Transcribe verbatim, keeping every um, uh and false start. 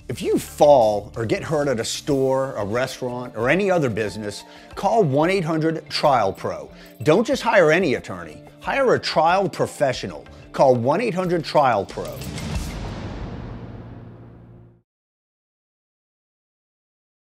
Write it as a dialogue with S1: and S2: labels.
S1: If you fall or get hurt at a store, a restaurant, or any other business, call one eight hundred trial pro. Don't just hire any attorney. Hire a trial professional. Call one eight hundred trial pro.